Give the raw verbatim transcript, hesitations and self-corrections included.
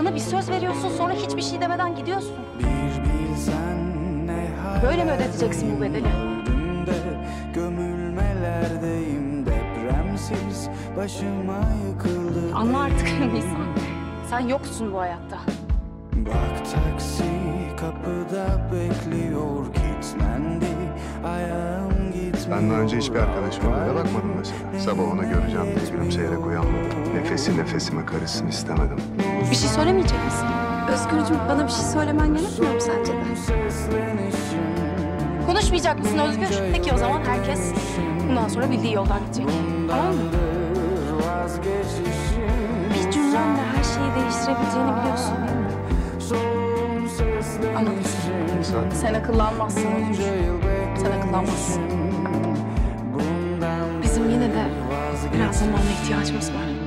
Bana bir söz veriyorsun, sonra hiçbir şey demeden gidiyorsun. Bir bilsen ne Böyle mi ödeteceksin bu bedeli? Gömülmelerdeyim depremsiz, başıma yıkıldı. Anla artık Nisan. Sen yoksun bu hayatta. Bak taksi kapıda bekliyor, kilitlendi ayağım gitmiyor. Benden önce hiçbir arkadaşıma böyle bakmadım mesela. Sabah onu göreceğim diye gülümseyerek uyanmadım. Nefesi nefesime karışsın istemedim. Bir şey söylemeyecek misin? Özgürcüğüm, bana bir şey söylemen gerekmiyor mu sence de? Konuşmayacak mısın Özgür? Peki o zaman herkes bundan sonra bildiği yoldan gidecek. Tamam mı? Bir cümlenle her şeyi değiştirebileceğini biliyorsun değil mi? Anladım seni. Sen? Sen akıllanmazsın Özgür. Sen akıllanmazsın. Bizim yine de biraz zamana ihtiyacımız var.